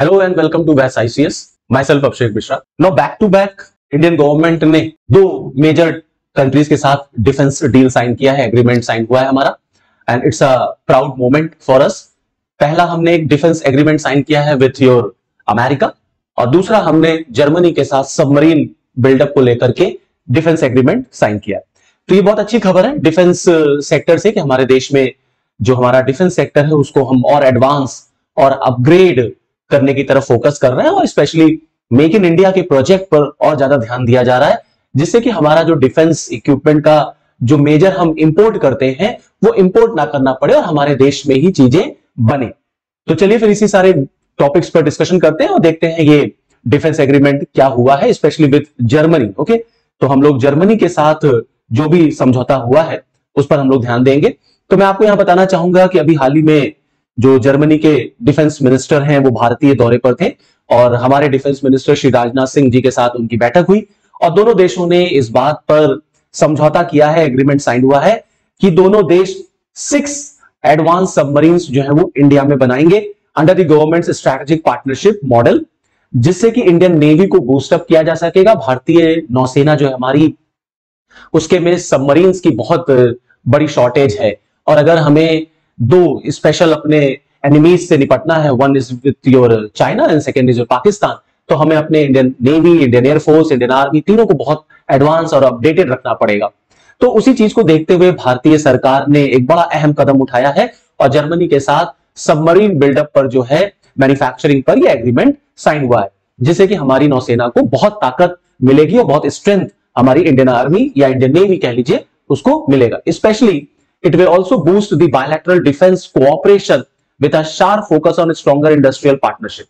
Hello and welcome to VAS ICS. Myself Abhishek Mishra. Now back to back Indian government ने दो major countries के साथ defence deal sign किया है, agreement sign हुआ है हमारा, and it's a proud moment for us. पहला हमने एक डिफेंस एग्रीमेंट साइन किया है विथ योर अमेरिका, और दूसरा हमने जर्मनी के साथ सबमरीन बिल्डअप को लेकर के डिफेंस एग्रीमेंट साइन किया है। तो ये बहुत अच्छी खबर है डिफेंस सेक्टर से कि हमारे देश में जो हमारा डिफेंस सेक्टर है उसको हम और एडवांस और अपग्रेड करने की तरफ फोकस कर रहे हैं, और स्पेशली मेक इन इंडिया के प्रोजेक्ट पर और ज्यादा ध्यान दिया जा रहा है, जिससे कि हमारा जो डिफेंस इक्विपमेंट का जो मेजर हम इंपोर्ट करते हैं वो इंपोर्ट ना करना पड़े और हमारे देश में ही चीजें बने। तो चलिए फिर इसी सारे टॉपिक्स पर डिस्कशन करते हैं और देखते हैं ये डिफेंस एग्रीमेंट क्या हुआ है, स्पेशली विद जर्मनी। ओके, तो हम लोग जर्मनी के साथ जो भी समझौता हुआ है उस पर हम लोग ध्यान देंगे। तो मैं आपको यहां बताना चाहूंगा कि अभी हाल ही में जो जर्मनी के डिफेंस मिनिस्टर हैं वो भारतीय दौरे पर थे, और हमारे डिफेंस मिनिस्टर श्री राजनाथ सिंह जी के साथ उनकी बैठक हुई, और दोनों देशों ने इस बात पर समझौता किया है, एग्रीमेंट साइन हुआ है कि दोनों देश 6 एडवांस सबमरीन्स जो है वो इंडिया में बनाएंगे under the government strategic partnership model, जिससे कि इंडियन नेवी को बूस्टअप किया जा सकेगा। भारतीय नौसेना जो है हमारी, उसके में सबमरीन्स की बहुत बड़ी शॉर्टेज है, और अगर हमें दो स्पेशल अपने एनिमीज से निपटना है, one is with your China and second is your Pakistan, तो हमें अपने Indian navy, Indian air force, Indian army तीनों को बहुत एडवांस और अपडेटेड रखना पड़ेगा। तो उसी चीज को देखते हुए भारतीय सरकार ने एक बड़ा अहम कदम उठाया है और जर्मनी के साथ सबमरीन बिल्डअप पर जो है मैन्युफैक्चरिंग पर यह एग्रीमेंट साइन हुआ है, जिससे कि हमारी नौसेना को बहुत ताकत मिलेगी और बहुत स्ट्रेंथ हमारी इंडियन आर्मी या इंडियन नेवी कह लीजिए उसको मिलेगा। Specially it will also boost the bilateral defense cooperation with a sharp focus on stronger industrial partnership।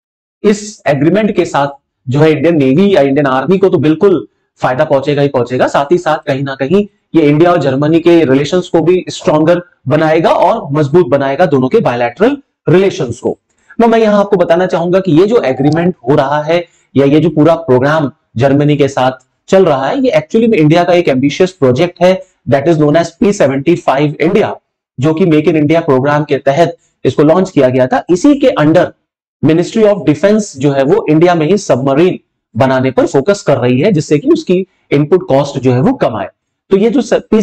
इस एग्रीमेंट के साथ जो है इंडियन नेवी या इंडियन आर्मी को तो बिल्कुल फायदा पहुंचेगा ही पहुंचेगा, साथ ही साथ कहीं ना कहीं ये इंडिया और जर्मनी के रिलेशंस को भी स्ट्रॉन्गर बनाएगा और मजबूत बनाएगा दोनों के बायलैटरल रिलेशंस को। मैं यहां आपको बताना चाहूंगा कि ये जो एग्रीमेंट हो रहा है या ये जो पूरा प्रोग्राम जर्मनी के साथ चल रहा है, ये एक्चुअली में इंडिया का एक एम्बिशियस प्रोजेक्ट है that is known as P75 India, जो कि मेक इन इंडिया प्रोग्राम के तहत इसको लॉन्च किया गया था। इसी के अंडर मिनिस्ट्री ऑफ डिफेंस जो है वो इंडिया में ही सबमरीन बनाने पर फोकस कर रही है, जिससे कि उसकी इनपुट कॉस्ट जो है वो कम आए। तो ये जो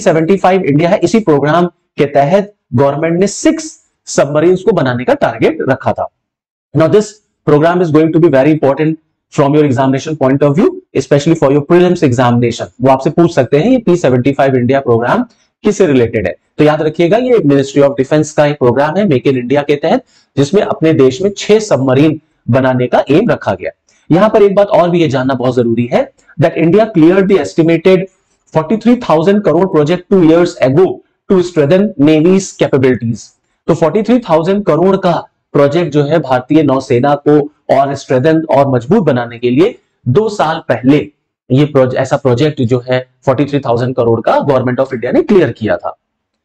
P75 इंडिया है, इसी प्रोग्राम के तहत गवर्नमेंट ने 6 सबमरीन्स को बनाने का टारगेट रखा था। Now this programme is going to be very important from your examination point of view, specially for your prelims examination. वो आपसे पूछ सकते हैं ये P75 इंडिया प्रोग्राम किससे रिलेटेड है। तो याद रखिएगा ये मिनिस्ट्री ऑफ डिफेंस का एक प्रोग्राम है मेक इन इंडिया के तहत, जिसमें अपने देश में 6 सबमरीन बनाने का एम रखा गया। यहां पर एक बात और भी ये जानना बहुत जरूरी है that India cleared the estimated 43,000 crore project 2 years ago to strengthen navy's capabilities. तो 43,000 करोड़ का प्रोजेक्ट जो है भारतीय नौसेना को और स्ट्रेंथन और मजबूत बनाने के लिए 2 साल पहले ये ऐसा प्रोजेक्ट जो है 43,000 करोड़ का गवर्नमेंट ऑफ इंडिया ने क्लियर किया था।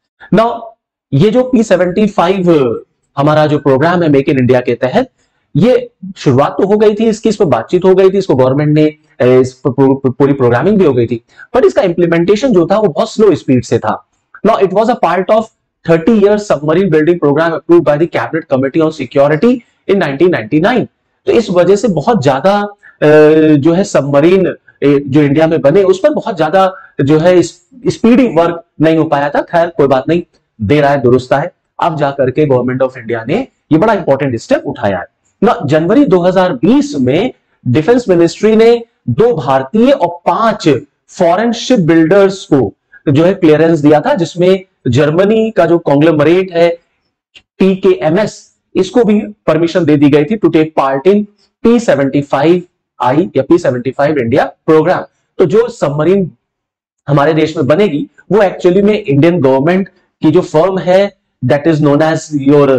नाउ ये जो P75 हमारा जो प्रोग्राम है मेक इन इंडिया के तहत, ये शुरुआत तो हो गई थी इसकी, इस पर बातचीत हो गई थी, इसको गवर्नमेंट ने इस पूरी प्रोग्रामिंग भी हो गई थी, बट इसका इंप्लीमेंटेशन जो था वो बहुत स्लो स्पीड से था। Now it was a part of 30 year submarine building program approved by the cabinet committee on security in 1999। तो इस वजह से बहुत ज्यादा जो है सबमरीन जो इंडिया में बने उस पर बहुत ज्यादा जो है स्पीडी वर्क नहीं हो पाया था। खैर कोई बात नहीं, देर आए दुरुस्त आए, अब जाकर के गवर्नमेंट ऑफ इंडिया ने ये बड़ा इंपॉर्टेंट स्टेप उठाया है ना। जनवरी 2020 में डिफेंस मिनिस्ट्री ने 2 भारतीय और 5 फॉरेन शिप बिल्डर्स को जो है क्लियरेंस दिया था, जिसमें जर्मनी का जो कॉन्ग्लोमरेट है TKMS, इसको भी परमिशन दे दी गई थी to take part in P75I या P75 इंडिया प्रोग्राम। तो जो सबमरीन हमारे देश में बनेगी वो एक्चुअली में इंडियन गवर्नमेंट की जो फर्म है that is known as your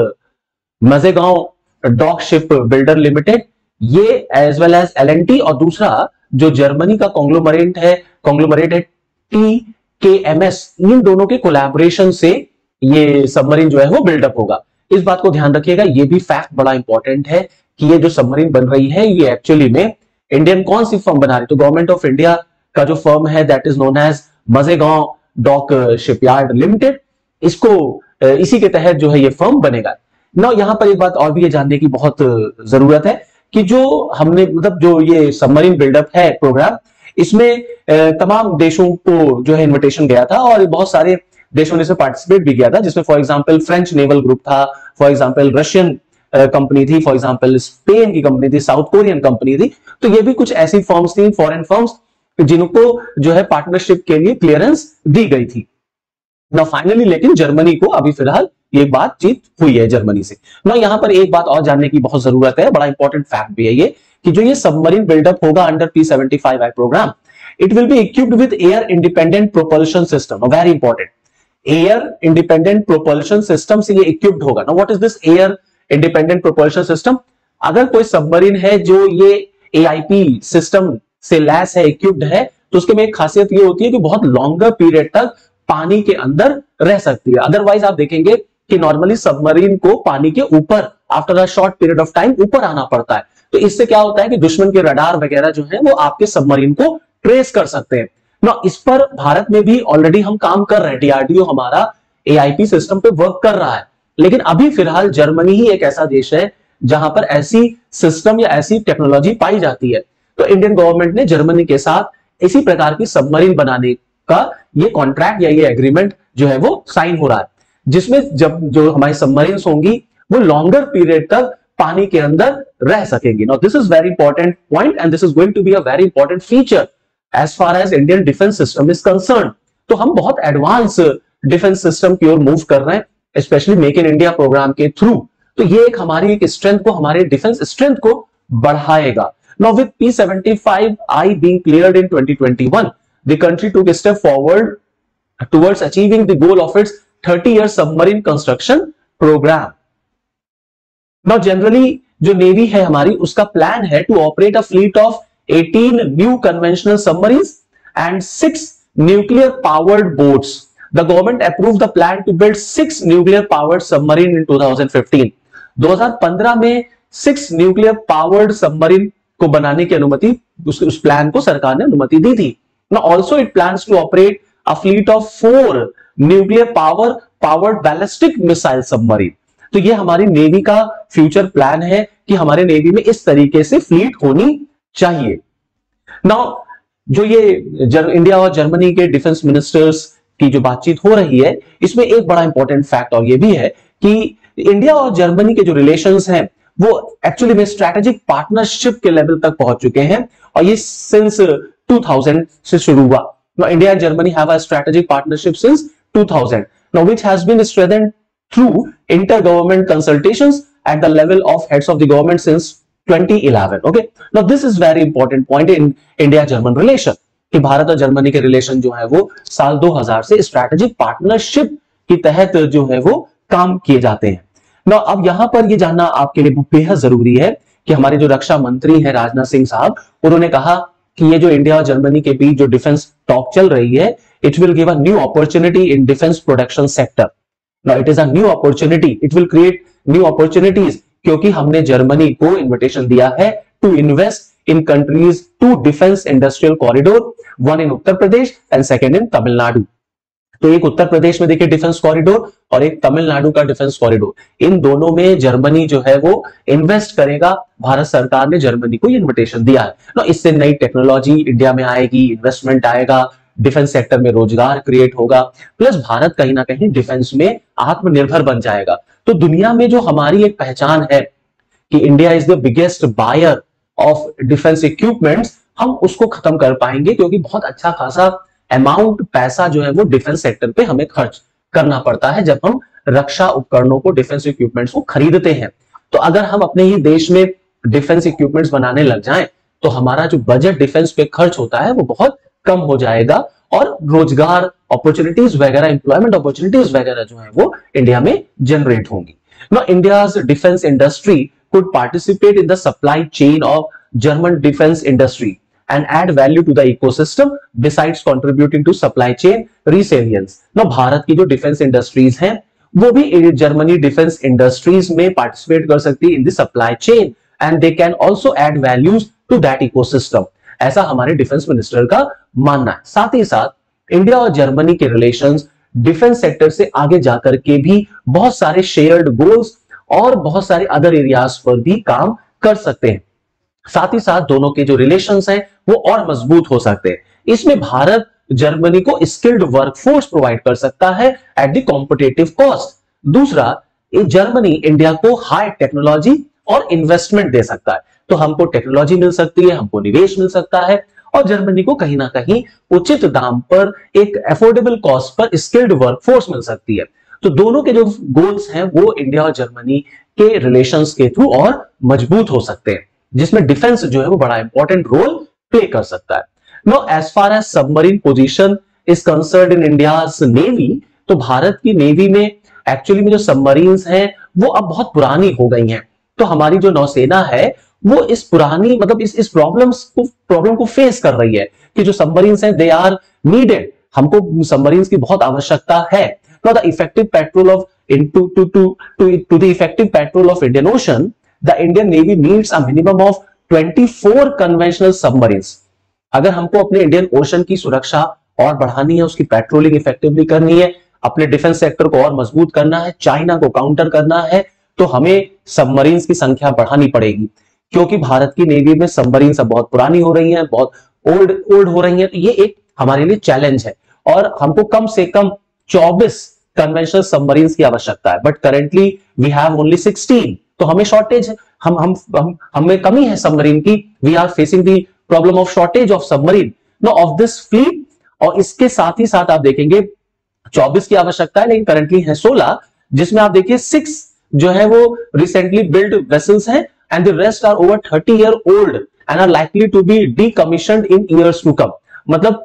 Mazagon dock shipbuilder limited, ये एज वेल एज L&T, और दूसरा जो जर्मनी का कॉन्ग्लोमरेट है TKMS, इन दोनों के कोलैबोरेशन से ये सबमरीन जो है वो बिल्डअप होगा। इस बात को ध्यान रखिएगा, ये भी फैक्ट बड़ा इंपॉर्टेंट है कि ये जो सबमरीन बन रही है ये एक्चुअली में इंडियन कौन सी फर्म बना रही है, तो गवर्नमेंट ऑफ इंडिया का जो फर्म है that is known as Mazagon dock shipyard limited, इसको इसी के तहत जो है ये फर्म बनेगा। ना यहाँ पर एक बात और भी ये जानने की बहुत जरूरत है कि जो हमने मतलब जो ये सबमरीन बिल्डअप है प्रोग्राम, इसमें तमाम देशों को जो है इनविटेशन गया था और बहुत सारे देशों ने इसमें पार्टिसिपेट भी किया था, जिसमें for example French naval group था, फॉर एग्जांपल रशियन कंपनी थी, फॉर एग्जांपल स्पेन की कंपनी थी, साउथ कोरियन कंपनी थी। तो ये भी कुछ ऐसी फर्म्स थी, फॉरेन फर्म्स, जिनको जो है पार्टनरशिप के लिए क्लियरेंस दी गई थी। ना फाइनली लेकिन जर्मनी को अभी फिलहाल ये बातचीत हुई है जर्मनी से। ना यहाँ पर एक बात और जानने की बहुत जरूरत है, बड़ा इंपॉर्टेंट फैक्ट भी है ये, कि जो ये सबमरीन बिल्डअप होगा under P75I programme, it will be equipped with air independent propulsion system. Very important, air independent propulsion system से ये इक्विप्ड होगा। ना what is this air independent propulsion system? अगर कोई सबमरीन है जो ये AIP सिस्टम से लैस है, इक्विप्ड है, तो उसके में एक खासियत ये होती है कि बहुत लॉन्गर पीरियड तक पानी के अंदर रह सकती है। अदरवाइज आप देखेंगे कि नॉर्मली सबमरीन को पानी के ऊपर after a short period of time ऊपर आना पड़ता है। तो इससे क्या होता है कि दुश्मन के रडार वगैरह जो है वो आपके सबमरीन को ट्रेस कर सकते हैं ना। इस पर भारत में भी ऑलरेडी हम काम कर रहे हैं, DRDO हमारा AIP सिस्टम पे वर्क कर रहा है। लेकिन अभी फिलहाल जर्मनी ही एक ऐसा देश है जहां पर ऐसी सिस्टम या ऐसी टेक्नोलॉजी पाई जाती है। तो इंडियन गवर्नमेंट ने जर्मनी के साथ इसी प्रकार की सबमरीन बनाने का ये कॉन्ट्रैक्ट या ये एग्रीमेंट जो है वो साइन हो रहा है, जिसमें जब जो हमारी सबमरीन्स होंगी वो लॉन्गर पीरियड तक पानी के अंदर रह सकेंगी। Now this is very important point and this is going to be a very important feature as far as Indian defence system is concern. तो हम बहुत एडवांस डिफेंस सिस्टम की ओर मूव कर रहे हैं, specially make in India programme के through. तो ये एक हमारी एक स्ट्रेंथ को, हमारे डिफेंस स्ट्रेंथ को बढ़ाएगा। Now with P75I being cleared in 2021, the country took a step forward towards achieving the goal of its 30-year submarine construction program. Now generally जो नेवी है हमारी, उसका प्लान है to operate a fleet of 18 new conventional submarines and 6 nuclear powered boats. The government approved the plan to build 6 nuclear powered submarine in 2015. 2015 में 6 nuclear powered submarine को बनाने की अनुमति, उस प्लान को सरकार ने अनुमति दी थी। Now also it plans to operate a fleet of 4 nuclear powered ballistic missile submarine. तो ये हमारी नेवी का फ्यूचर प्लान है कि हमारे नेवी में इस तरीके से फ्लीट होनी चाहिए। नाउ जो ये इंडिया और जर्मनी के डिफेंस मिनिस्टर्स की जो बातचीत हो रही है, इसमें एक बड़ा इंपॉर्टेंट फैक्ट और ये भी है कि इंडिया और जर्मनी के जो रिलेशंस हैं वो एक्चुअली में स्ट्रेटेजिक पार्टनरशिप के लेवल तक पहुंच चुके हैं और ये सिंस 2000 से शुरू हुआ। Now India and Germany have a strategic partnership since 2000, now which has been strengthened through intergovernment consultations at the level of heads of the government since 2011. Okay, now this is very important point in India-German relation कि भारत और Germany के relation जो है वो साल 2000 से strategic partnership के तहत जो है वो काम किए जाते हैं। ना अब यहां पर ये जानना आपके लिए बेहद जरूरी है कि हमारे जो रक्षा मंत्री हैं राजनाथ सिंह साहब, उन्होंने कहा कि ये जो इंडिया और जर्मनी के बीच जो डिफेंस टॉक चल रही है, it will give a new opportunity in defence production sector. Now it is a new opportunity, it will create new opportunities, क्योंकि हमने जर्मनी को इन्विटेशन दिया है to invest in countries 2 defence industrial corridor, one in Uttar Pradesh and second in Tamil Nadu. तो एक उत्तर प्रदेश में देखिए defence corridor और एक तमिलनाडु का डिफेंस कॉरिडोर, इन दोनों में जर्मनी जो है वो इन्वेस्ट करेगा। भारत सरकार ने जर्मनी को इन्विटेशन दिया है। तो इससे नई टेक्नोलॉजी इंडिया में आएगी, इन्वेस्टमेंट आएगा, डिफेंस सेक्टर में रोजगार क्रिएट होगा, प्लस भारत कहीं ना कहीं डिफेंस में आत्मनिर्भर बन जाएगा। तो दुनिया में जो हमारी एक पहचान है कि India is the biggest buyer of defence equipments, हम उसको खत्म कर पाएंगे, क्योंकि बहुत अच्छा खासा अमाउंट पैसा जो है वो डिफेंस सेक्टर पे हमें खर्च करना पड़ता है जब हम रक्षा उपकरणों को, डिफेंस इक्विपमेंट्स को खरीदते हैं। तो अगर हम अपने ही देश में डिफेंस इक्विपमेंट्स बनाने लग जाएं तो हमारा जो बजट डिफेंस पे खर्च होता है वो बहुत कम हो जाएगा और रोजगार अपॉर्चुनिटीज वगैरह, एम्प्लॉयमेंट अपॉर्चुनिटीज वगैरह जो है वो इंडिया में जनरेट होंगी। Now India's defense industry could participate in the supply chain of German defense industry and add value to the ecosystem besides contributing to supply chain resilience. Now Bharat की जो defence industries हैं वो भी Germany defence industries में participate कर सकती है in the supply chain and they can also add values to that ecosystem, ऐसा हमारे डिफेंस मिनिस्टर का मानना है। साथ ही साथ इंडिया और जर्मनी के रिलेशंस डिफेंस सेक्टर से आगे जाकर के भी बहुत सारे शेयर्ड गोल्स और बहुत सारे अदर एरियाज पर भी काम कर सकते हैं। साथ ही साथ दोनों के जो रिलेशंस हैं वो और मजबूत हो सकते हैं। इसमें भारत जर्मनी को स्किल्ड वर्कफोर्स प्रोवाइड कर सकता है एट द कॉम्पिटिटिव कॉस्ट। दूसरा, जर्मनी इंडिया को हाई टेक्नोलॉजी और इन्वेस्टमेंट दे सकता है। तो हमको टेक्नोलॉजी मिल सकती है, हमको निवेश मिल सकता है, और जर्मनी को कहीं ना कहीं उचित दाम पर एक अफोर्डेबल कॉस्ट पर स्किल्ड वर्कफोर्स मिल सकती है। तो दोनों के जो गोल्स हैं वो इंडिया और जर्मनी के रिलेशंस के थ्रू और मजबूत हो सकते हैं, जिसमें डिफेंस जो है वो बड़ा इंपॉर्टेंट रोल प्ले कर सकता है। No as far as submarine position is concerned in India's navy, तो भारत की नेवी में एक्चुअली में जो सबमरीन्स हैं वो अब बहुत पुरानी हो गई हैं। तो हमारी जो नौसेना है वो इस पुरानी मतलब इस प्रॉब्लम को फेस कर रही है कि जो सबमरीन्स हैं दे आर नीडेड, हमको सबमरीन्स की बहुत आवश्यकता है। Now the effective patrol of to the effective patrol of Indian Ocean, the Indian Navy needs a minimum of 24 conventional submarines. अगर हमको अपने इंडियन ओशन की सुरक्षा और बढ़ानी है, उसकी पेट्रोलिंग इफेक्टिवली करनी है, अपने डिफेंस सेक्टर को और मजबूत करना है, चाइना को काउंटर करना है, तो हमें सबमरीन्स की संख्या बढ़ानी पड़ेगी। क्योंकि भारत की नेवी में सबमरीन सब बहुत पुरानी हो रही हैं, बहुत ओल्ड हो रही हैं, तो ये एक हमारे लिए चैलेंज है और हमको कम से कम 24 कन्वेंशनल सबमरीन्स की आवश्यकता है। But currently we have only 16, तो हमें शॉर्टेज है, हमें कमी है सबमरीन की। We are facing the problem of shortage of submarine no of this fleet. और इसके साथ ही साथ आप देखेंगे 24 की आवश्यकता है, लेकिन करंटली है 16, जिसमें आप देखिए 6 जो है वो रिसेंटली बिल्ड वेसल्स हैं and the rest are over 30 year old and are likely to be decommissioned in years to come. मतलब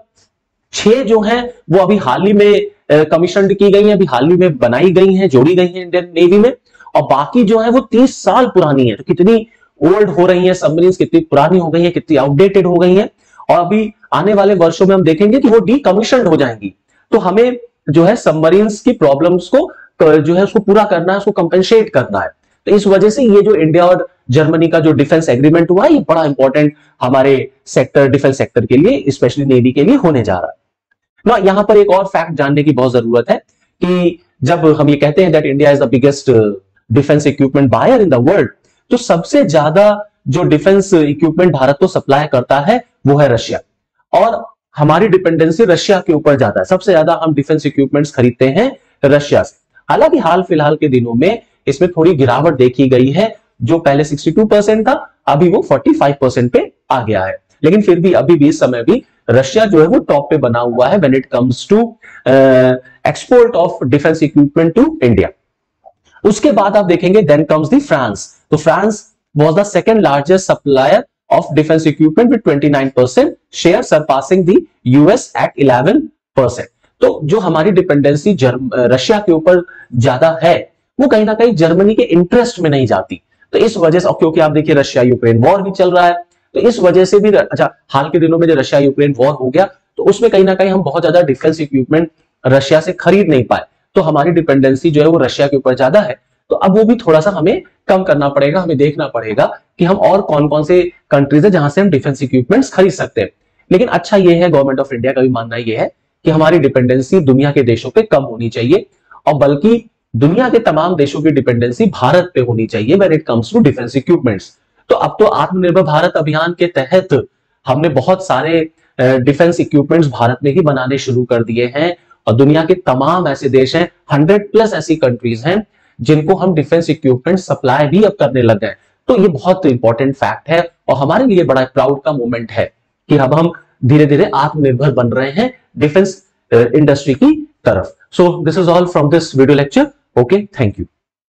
6 जो हैं वो अभी हाल ही में कमीशन की गई है, अभी हाल ही में बनाई गई हैं, जोड़ी गई हैं इंडियन नेवी में, और बाकी जो है वो 30 साल पुरानी है। तो कितनी ओल्ड हो रही है सबमरीन्स, कितनी पुरानी हो गई है, कितनी आउटडेटेड हो गई है, और अभी आने वाले वर्षों में हम देखेंगे कि वो डीकमीशन्ड हो जाएंगी। तो हमें जो है सबमरीन्स की प्रॉब्लम्स को जो है उसको पूरा करना है, उसको कंपेंसेट करना है। तो इस वजह से ये जो इंडिया और जर्मनी का जो डिफेंस एग्रीमेंट हुआ है ये बड़ा इंपॉर्टेंट हमारे सेक्टर डिफेंस सेक्टर के लिए, स्पेशली नेवी के लिए होने जा रहा है ना। यहां पर एक और फैक्ट जानने की बहुत जरूरत है कि जब हम ये कहते हैं that India is the biggest defence equipment buyer in the world, तो सबसे ज्यादा जो डिफेंस इक्विपमेंट भारत को सप्लाई करता है वो है रशिया, और हमारी डिपेंडेंसी रशिया के ऊपर ज्यादा है। सबसे ज्यादा हम डिफेंस इक्विपमेंट्स खरीदते हैं रशिया से। हालांकि हाल फिलहाल के दिनों में इसमें थोड़ी गिरावट देखी गई है, जो पहले 62% था अभी वो 45% पे आ गया है, लेकिन फिर भी अभी भी इस समय भी रशिया जो है वो टॉप पे बना हुआ है when it comes to export of defence equipment to India. उसके बाद आप देखेंगे देन कम्स द फ्रांस। तो France was the second largest supplier of defence equipment with 29% share, surpassing the US at 11%। तो जो हमारी डिपेंडेंसी रशिया के ऊपर ज्यादा है वो कहीं ना कहीं जर्मनी के इंटरेस्ट में नहीं जाती। तो इस वजह से, क्योंकि आप देखिए रशिया यूक्रेन वॉर भी चल रहा है, तो इस वजह से भी अच्छा हाल के दिनों में जो रशिया यूक्रेन वॉर हो गया तो उसमें कहीं ना कहीं हम बहुत ज्यादा डिफेंस इक्विपमेंट रशिया से खरीद नहीं पाए, तो हमारी डिपेंडेंसी जो है वो रशिया के ऊपर ज्यादा है। तो अब वो भी थोड़ा सा हमें कम करना पड़ेगा, हमें देखना पड़ेगा कि हम और कौन कौन से कंट्रीज है जहां से हम डिफेंस इक्विपमेंट्स खरीद सकते हैं। लेकिन अच्छा ये है, गवर्नमेंट ऑफ इंडिया का भी मानना ये है कि हमारी डिपेंडेंसी दुनिया के देशों पे कम होनी चाहिए, और बल्कि दुनिया के तमाम देशों की डिपेंडेंसी भारत पे होनी चाहिए when it comes to defence equipments. तो अब तो आत्मनिर्भर भारत अभियान के तहत हमने बहुत सारे डिफेंस इक्विपमेंट्स भारत में ही बनाने शुरू कर दिए हैं, और दुनिया के तमाम ऐसे देश हैं, 100+ ऐसी कंट्रीज हैं जिनको हम डिफेंस इक्विपमेंट सप्लाई भी अब करने लग गए। तो ये बहुत इंपॉर्टेंट फैक्ट है और हमारे लिए बड़ा प्राउड का मोमेंट है कि अब हम धीरे धीरे आत्मनिर्भर बन रहे हैं डिफेंस इंडस्ट्री की तरफ। So this is all from this video lecture. Okay, thank you.